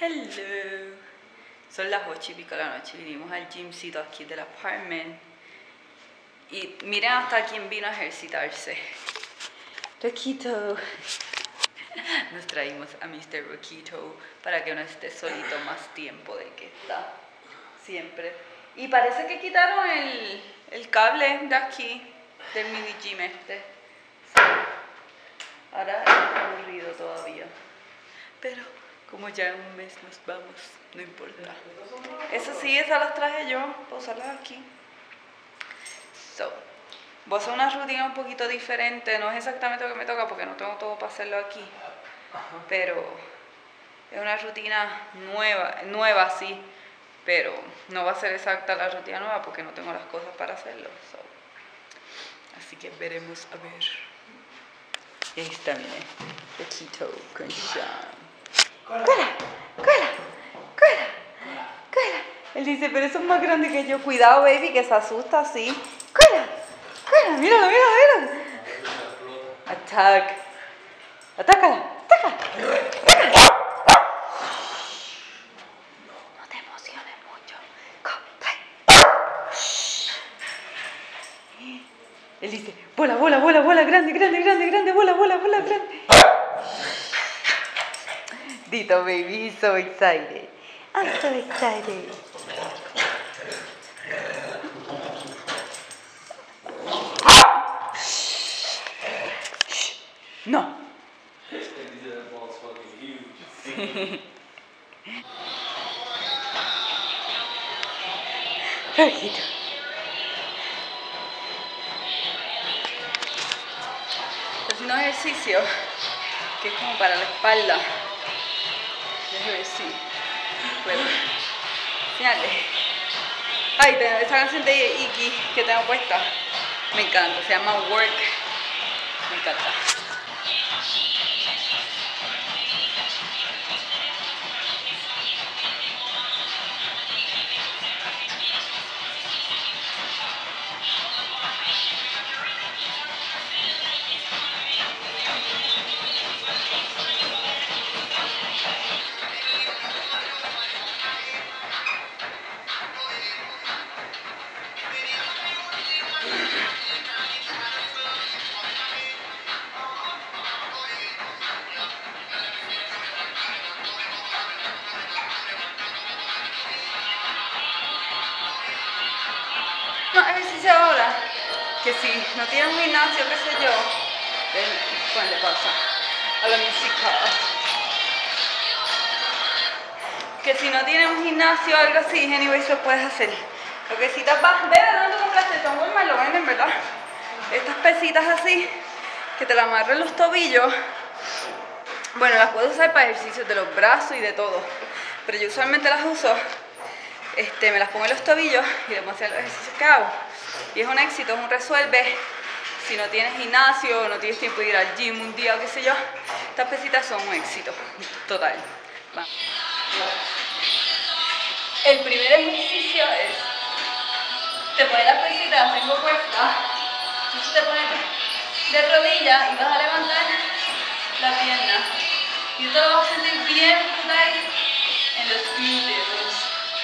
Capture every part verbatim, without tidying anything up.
Hello. Son las ocho y pico de la noche. Vinimos al gymcito aquí del apartment. Y miren hasta quién vino a ejercitarse. Roquito. Nos traímos a mister Roquito para que no esté solito más tiempo del que está siempre. Y parece que quitaron el, el cable de aquí, del mini gym este. Sí. Ahora es aburrido todavía. Pero como ya en un mes nos vamos, no importa. Eso sí, esas las traje yo para usarlas aquí. So, voy a hacer una rutina un poquito diferente. No es exactamente lo que me toca porque no tengo todo para hacerlo aquí. Pero es una rutina nueva, nueva sí. Pero no va a ser exacta la rutina nueva porque no tengo las cosas para hacerlo. So, así que veremos a ver. Y ahí está, miren. Roquito con Sean. ¡Cola! ¡Cola! ¡Cola! ¡Cola! Él dice, pero eso es más grande que yo. Cuidado, baby, que se asusta así. ¡Cola! ¡Cola! ¡Míralo, míralo, míralo! Attack. ¡Atácala! ¡Atácala! ¡Atácala! No te emociones mucho. Él dice, bola, bola, bola, bola, grande, grande, grande, grande, bola, bola, bola, grande. Dito, baby, he's so excited. I'm so excited. No. Roquito. Estoy haciendo ejercicio que es como para la espalda. Déjame ver si puedo. Fíjate. Ay, esa canción de Iggy que tengo puesta. Me encanta, se llama Work. Me encanta. No, ejercicio ahora, que si no tienen un gimnasio, qué sé yo, ponle pausa a la música. Que si no tienen un gimnasio o algo así, anyway, eso puedes hacer. Lo que si te vas, ve de dónde compraste esto, Walmart lo venden, ¿verdad? Estas pesitas así, que te las amarran los tobillos. Bueno, las puedo usar para ejercicios de los brazos y de todo. Pero yo usualmente las uso. Este, me las pongo en los tobillos y les voy a hacer los ejercicios que hago. Y es un éxito, es un resuelve. Si no tienes gimnasio, no tienes tiempo de ir al gym un día o qué sé yo, estas pesitas son un éxito total. Va. El primer ejercicio es, te pones las pesitas, las tengo puestas, entonces te pones de rodillas y vas a levantar la pierna. Y esto lo vas a sentir bien brutal en los glúteos.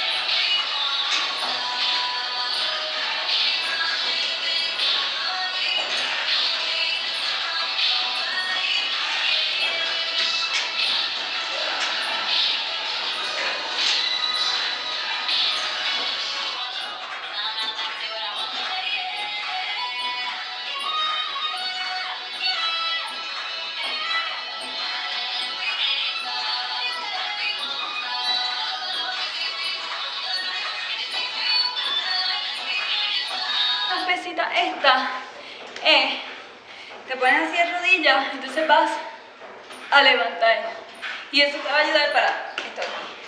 Pesita esta eh, te pones así de rodillas, entonces vas a levantar y eso te va a ayudar para esto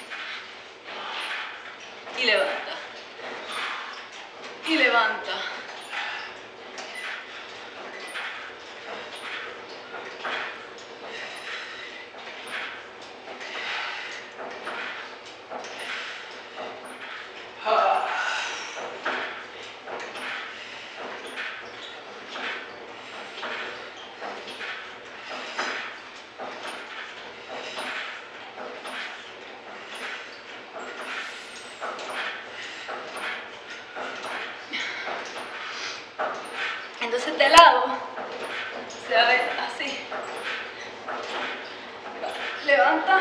y levanta y levanta este lado se va a ver así. Levanta.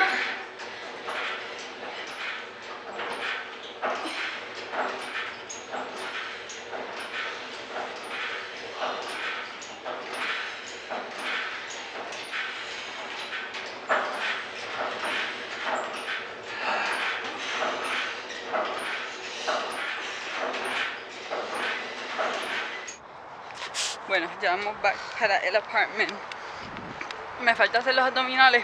Bueno, ya vamos back para el apartment. Me falta hacer los abdominales,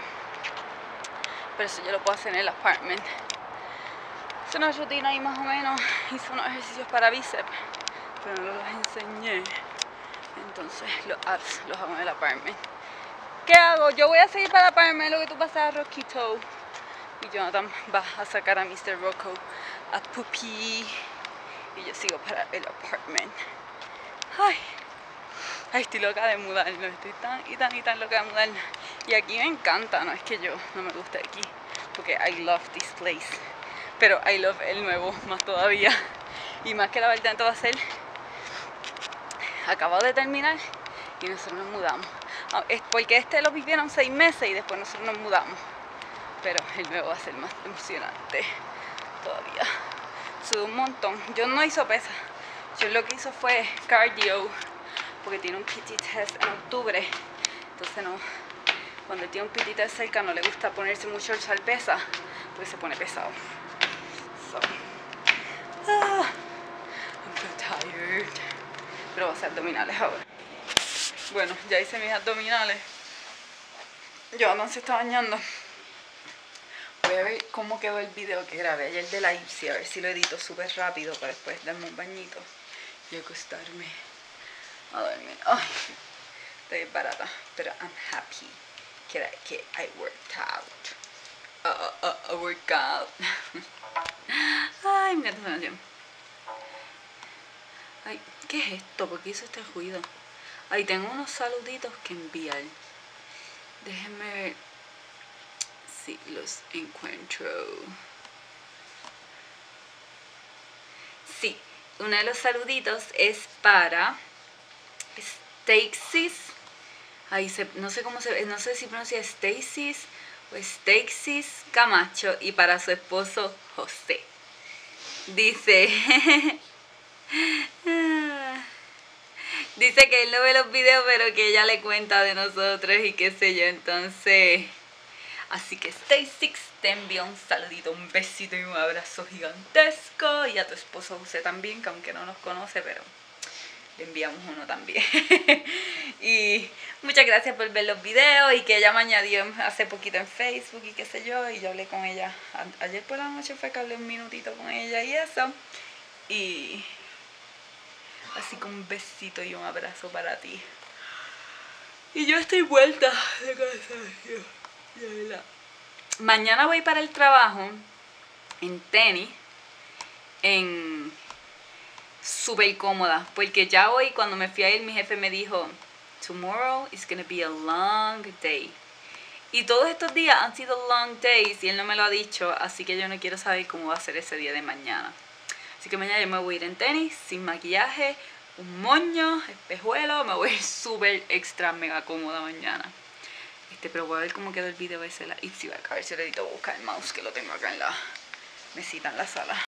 pero eso yo lo puedo hacer en el apartment. Hice una rutina ahí más o menos, hice unos ejercicios para bíceps, pero no los enseñé. Entonces los abs los hago en el apartment. ¿Qué hago? Yo voy a seguir para el apartment, lo que tú pasas a Roquito. Y Jonathan va a sacar a mister Rocco a Puppy. Y yo sigo para el apartment. Ay. Ay, estoy loca de mudarnos, estoy tan y tan y tan loca de mudarnos. Y aquí me encanta, no es que yo no me guste aquí, porque I love this place. Pero I love el nuevo más todavía. Y más que el apartamento va a ser, acabo de terminar y nosotros nos mudamos. Es porque este lo vivieron seis meses y después nosotros nos mudamos. Pero el nuevo va a ser más emocionante todavía. Sube un montón. Yo no hizo pesa. Yo lo que hizo fue cardio, porque tiene un P T test en octubre. Entonces no, cuando tiene un P T test cerca no le gusta ponerse mucho el sal pesa, porque se pone pesado. So, ah, I'm so tired. Pero voy a hacer abdominales ahora. Bueno, ya hice mis abdominales. Yo no se está bañando. Voy a ver cómo quedó el video que grabé ayer de la Ipsy, a ver si lo edito súper rápido para después darme un bañito y acostarme a dormir. Ay, estoy barata, pero I'm happy que, que I worked out. Uh, uh, uh, workout. Ay, me encanta esa canción. Ay, ¿qué es esto? ¿Por qué hizo este ruido? Ay, tengo unos saluditos que enviar. Déjenme ver si los encuentro. Sí, uno de los saluditos es para Stacy's. Ahí se, no sé cómo se, no sé si pronuncia Stacy's o Stacy's Camacho, y para su esposo José. Dice dice que él no ve los videos, pero que ella le cuenta de nosotros y qué sé yo. Entonces, así que Stacy, te envío un saludito, un besito y un abrazo gigantesco. Y a tu esposo José también, que aunque no nos conoce, pero le enviamos uno también. Y muchas gracias por ver los videos, y que ella me añadió hace poquito en Facebook y qué sé yo, y yo hablé con ella a, ayer por la noche, fue que hablé un minutito con ella y eso. Y así que un besito y un abrazo para ti. Y yo estoy vuelta de cansancio, de verdad. Mañana voy para el trabajo en tenis, en súper cómoda, porque ya hoy cuando me fui a ir mi jefe me dijo, tomorrow is gonna be a long day. Y todos estos días han sido long days y él no me lo ha dicho, así que yo no quiero saber cómo va a ser ese día de mañana. Así que mañana yo me voy a ir en tenis, sin maquillaje, un moño, espejuelo, me voy a ir súper extra mega cómoda mañana. Este, pero voy a ver cómo quedó el video ese, la Ipsy, a ver si le edito, buscar el mouse que lo tengo acá en la mesita en la sala.